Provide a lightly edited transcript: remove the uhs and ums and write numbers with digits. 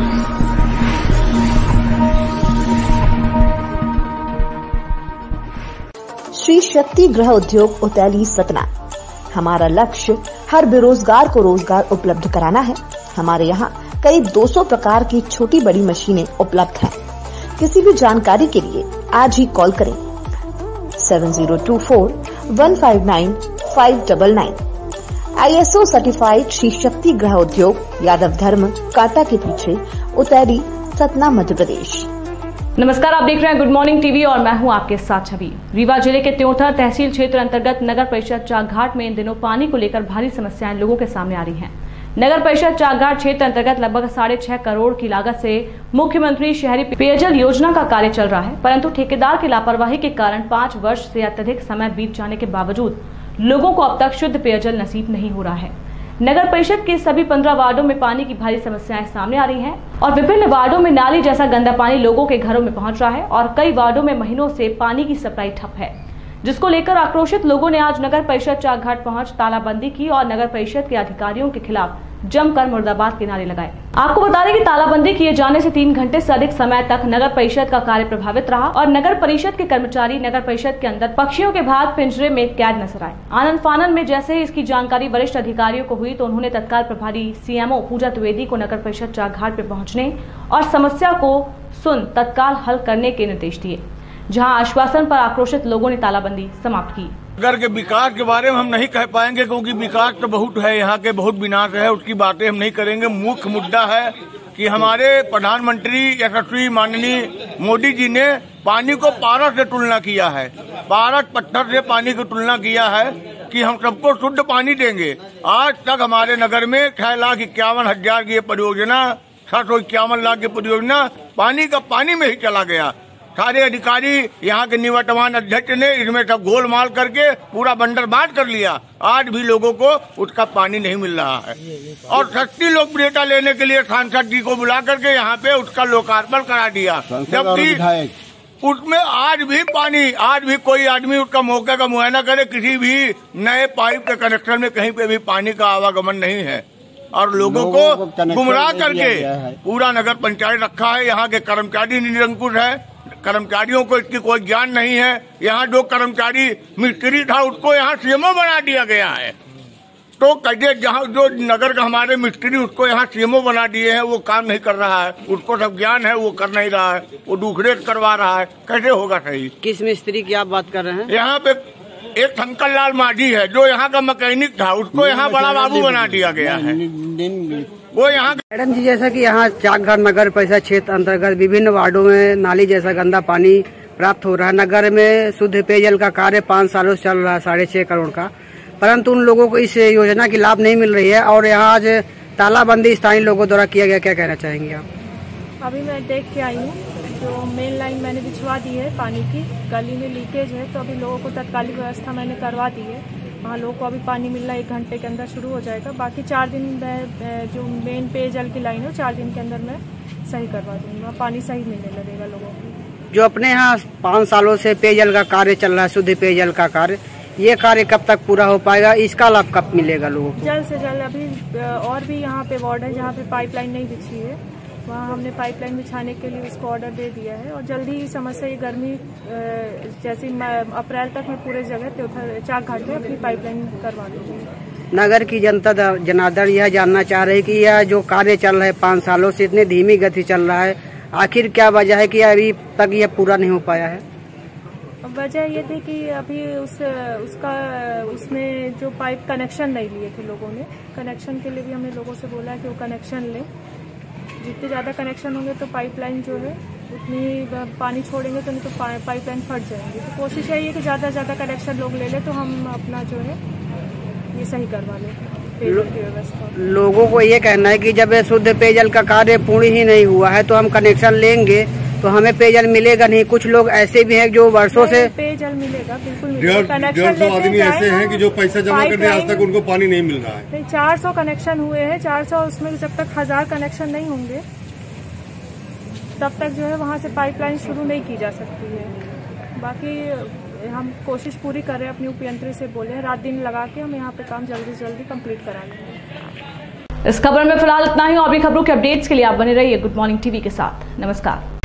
श्री शक्ति गृह उद्योग उतैली सतना। हमारा लक्ष्य हर बेरोजगार को रोजगार उपलब्ध कराना है। हमारे यहाँ करीब 200 प्रकार की छोटी बड़ी मशीनें उपलब्ध हैं। किसी भी जानकारी के लिए आज ही कॉल करें 7024-159-599। ISO सर्टिफाइड श्री शक्ति गृह उद्योग, यादव धर्म, कांटा के पीछे, उतैली, सतना, मध्य प्रदेश। नमस्कार, आप देख रहे हैं गुड मॉर्निंग टीवी और मैं हूं आपके साथ छवि। रीवा जिले के त्योंथर तहसील क्षेत्र अंतर्गत नगर परिषद चाकघाट में इन दिनों पानी को लेकर भारी समस्याएं लोगों के सामने आ रही हैं। नगर परिषद चाकघाट क्षेत्र अंतर्गत लगभग 6.5 करोड़ की लागत से मुख्यमंत्री शहरी पेयजल योजना का कार्य चल रहा है, परंतु ठेकेदार की लापरवाही के कारण 5 वर्ष से अत्यधिक समय बीत जाने के बावजूद लोगों को अब तक शुद्ध पेयजल नसीब नहीं हो रहा है। नगर परिषद के सभी 15 वार्डों में पानी की भारी समस्याएं सामने आ रही हैं और विभिन्न वार्डों में नाली जैसा गंदा पानी लोगों के घरों में पहुंच रहा है और कई वार्डों में महीनों से पानी की सप्लाई ठप है, जिसको लेकर आक्रोशित लोगों ने आज नगर परिषद चाकघाट पहुंच तालाबंदी की और नगर परिषद के अधिकारियों के खिलाफ जमकर मुर्दाबाद के नारे लगाए। आपको बता दें कि तालाबंदी किए जाने से 3 घंटे से अधिक समय तक नगर परिषद का कार्य प्रभावित रहा और नगर परिषद के कर्मचारी नगर परिषद के अंदर पक्षियों के भाग पिंजरे में कैद नजर आए। आनंद फानन में जैसे ही इसकी जानकारी वरिष्ठ अधिकारियों को हुई तो उन्होंने तत्काल प्रभारी CMO पूजा द्विवेदी को नगर परिषद चाकघाट पे पहुंचने और समस्या को सुन तत्काल हल करने के निर्देश दिए, जहां आश्वासन पर आक्रोशित लोगों ने तालाबंदी समाप्त की। नगर के विकास के बारे में हम नहीं कह पाएंगे क्योंकि विकास तो बहुत है, यहाँ के बहुत विनाश है, उसकी बातें हम नहीं करेंगे। मुख्य मुद्दा है कि हमारे प्रधानमंत्री यशस्वी माननीय मोदी जी ने पानी को पारस से तुलना किया है, पारस पत्थर से पानी की तुलना किया है कि हम सबको शुद्ध पानी देंगे। आज तक हमारे नगर में 6,51,000 की परियोजना, 751 लाख की परियोजना पानी का पानी में ही चला गया। सारे अधिकारी यहाँ के निवर्तमान अध्यक्ष ने इसमें सब गोलमाल करके पूरा बंदरबांट कर लिया। आज भी लोगों को उसका पानी नहीं मिल रहा है और सस्ती लोकप्रियता लेने के लिए सांसद जी को बुला करके यहाँ पे उसका लोकार्पण करा दिया, जबकि उसमें आज भी कोई आदमी उसका मौके का मुआयना करे। किसी भी नए पाइप के कनेक्शन में कहीं पे भी पानी का आवागमन नहीं है और लोगों को गुमराह करके पूरा नगर पंचायत रखा है। यहाँ के कर्मचारी निरंकुश है, कर्मचारियों को इसकी कोई ज्ञान नहीं है। यहाँ जो कर्मचारी मिस्त्री था उसको यहाँ CMO बना दिया गया है, तो कैसे जहाँ जो नगर का हमारे मिस्त्री उसको यहाँ CMO बना दिए हैं, वो काम नहीं कर रहा है, उसको सब ज्ञान है, वो कर नहीं रहा है, वो दूसरे करवा रहा है, कैसे होगा सही? किस मिस्त्री की आप बात कर रहे हैं? यहाँ पे एक शंकर लाल माझी है जो यहाँ का मैकेनिक था, उसको यहाँ बड़ा बाबू बना दिया गया है। वो यहाँ मैडम जी, जैसा कि यहाँ चाकघाट नगर परिषद क्षेत्र अंतर्गत विभिन्न वार्डों में नाली जैसा गंदा पानी प्राप्त हो रहा है। नगर में शुद्ध पेयजल का कार्य 5 सालों से चल रहा है, 6.5 करोड़ का, परंतु उन लोगों को इस योजना की लाभ नहीं मिल रही है और यहाँ आज तालाबंदी स्थानीय लोगों द्वारा किया गया। क्या कहना चाहेंगे आप? अभी मैं देख के आई हूँ, जो मेन लाइन मैंने बिछवा दी है, पानी की गली में लीकेज है, तो अभी लोगों को तत्कालिक व्यवस्था मैंने करवा दी है। वहाँ लोगों को अभी पानी मिलना 1 घंटे के अंदर शुरू हो जाएगा। बाकी 4 दिन में जो मेन पेयजल की लाइन है 4 दिन के अंदर मैं सही करवा दूंगी, वहाँ पानी सही मिलने लगेगा लोगों को। जो अपने यहाँ 5 सालों से पेयजल का कार्य चल रहा है, शुद्ध पेयजल का कार्य, ये कार्य कब तक पूरा हो पाएगा? इसका लाभ कब मिलेगा लोगों को? जल्द से जल्द। अभी और भी यहाँ पे वार्ड है जहाँ पे पाइपलाइन नहीं बिछी है, वहाँ हमने पाइपलाइन बिछाने के लिए उसको ऑर्डर दे दिया है और जल्दी ही समस्या ये गर्मी जैसे अप्रैल तक मैं पूरे जगह चाकघाट में अपनी पाइपलाइन करवा दूँगी। नगर की जनता जनार्दन यह जानना चाह रही है कि यह जो कार्य चल रहा है 5 सालों से इतनी धीमी गति चल रहा है, आखिर क्या वजह है कि अभी तक यह पूरा नहीं हो पाया है? वजह ये थी कि अभी उसमें जो पाइप कनेक्शन नहीं लिए थे लोगों ने। कनेक्शन के लिए भी हमने लोगों से बोला कि वो कनेक्शन लें। जितने ज़्यादा कनेक्शन होंगे तो पाइपलाइन जो है उतनी पानी छोड़ेंगे तो नहीं तो पाइपलाइन फट जाएंगी। तो कोशिश यही है कि ज़्यादा से ज़्यादा कनेक्शन लोग ले लें तो हम अपना जो है ये सही करवा लें पेयजल की व्यवस्था। लोगों को ये कहना है कि जब शुद्ध पेयजल का कार्य पूर्ण ही नहीं हुआ है तो हम कनेक्शन लेंगे तो हमें पेयजल मिलेगा नहीं। कुछ लोग ऐसे भी हैं जो वर्षों से पेयजल मिलेगा, बिल्कुल 150 आदमी ऐसे हैं कि जो पैसा जमा करने आज तक उनको पानी नहीं मिल रहा है। 400 कनेक्शन हुए हैं, 400 उसमें जब तक 1000 कनेक्शन नहीं होंगे तब तक जो है वहाँ से पाइपलाइन शुरू नहीं की जा सकती है। बाकी हम कोशिश पूरी कर रहे हैं, अपनी उपयंत्री से बोले रात दिन लगा के हम यहाँ पे काम जल्दी से जल्दी कंप्लीट करा लेंगे। इस खबर में फिलहाल इतना ही। और भी खबरों के अपडेट्स के लिए आप बने रहिए गुड मॉर्निंग टीवी के साथ। नमस्कार।